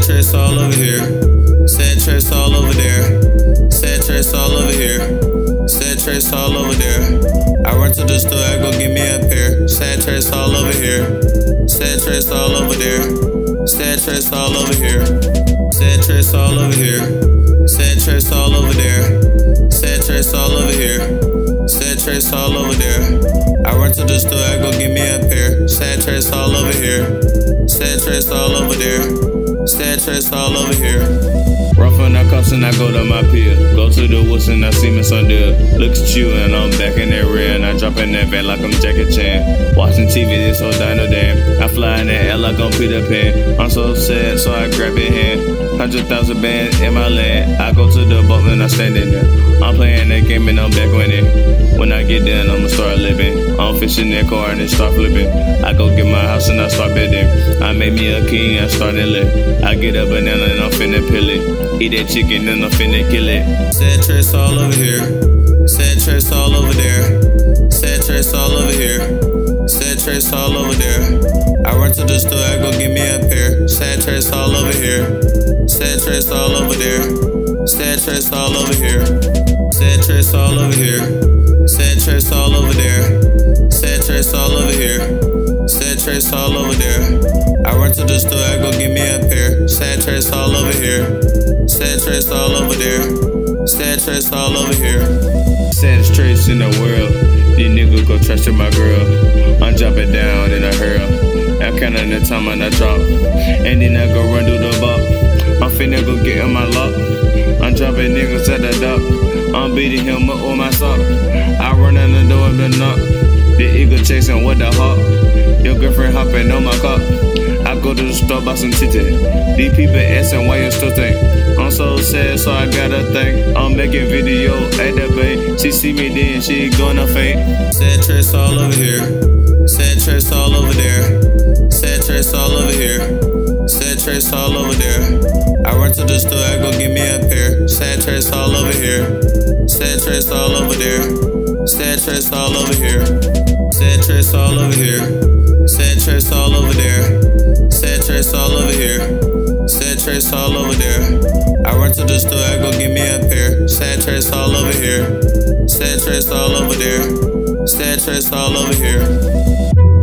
trace all over here. Sad trace all over there. Sad trace all over here. Sad trace all over there. I run to the store, I go get me a pair. Sad trace all over here. Sad trace all over there. Sad trace all over here. Sad trace all over here. Sad trace all over there. Sad trace all over here. Sad trace all over there. I run to the store, I go get me a pair. Sad trace all over here. Sad trace all over there. Sad trace all over here. Rough on that cuffs and I go to my pier. Go to the woods and I see me some deal. Look at you and I'm back in that rear and I drop in that van like I'm Jackie Chan. Watching TV, this so dino damn. I fly in the air like I'm Peter Pan. I'm so sad, so I grab your hand. 100,000 bands in my land. I go to the boat and I stand in there. I'm playing that game and I'm back winning. When I get done, I'ma start living. I'm fishing that car and then start flipping. I go get my house and I start bidding. I made me a king, I start to live. I get a banana and I'm finna peel it. Eat that chicken and I'm finna kill it. Sad trace all over here. Sad trace all over there. Sad trace all over here. Sad trace all over there. I run to the store, I go get me a pair. Sad trace all over here. Sad trace all over there. Sad trace all over here. Sad trace all over here. Sad trace all over there. Sad trace all over here. Sad trace all over there. I run to the store, I go get me a pair. Sad trace all over here. Sad trace all over there. Sad trace all over here. Saddest trace in the world. These niggas go trash to my girl. I'm dropping down in a hurl. I'm counting the time when I drop. And then I go run through the bop. I'm finna go get in my lock. I'm dropping niggas at the dock. I'm beating him up with my sock. I run in the door and the knock. The eagle chasing with the hawk. Your girlfriend hopping on my car. I go to the store, buy some titty. These people asking why you still think. I'm so sad, so I gotta think. I'm making video at the bay. She see me then, she gonna faint. Sad trace all over here. Sad trace all over there. Sad trace all over here. Sad trace all over there. I run to the store, I go get me a pair. Sad trace all over here. Sad trace all over there. Sad trace all over here. Sad trace all over here. Sad trace all over there. Sad trace all over here. Sad trace all over there. I run to the store, I go get me a pair. Sad trace all over here. Sad trace all over there. Sad trace all over here.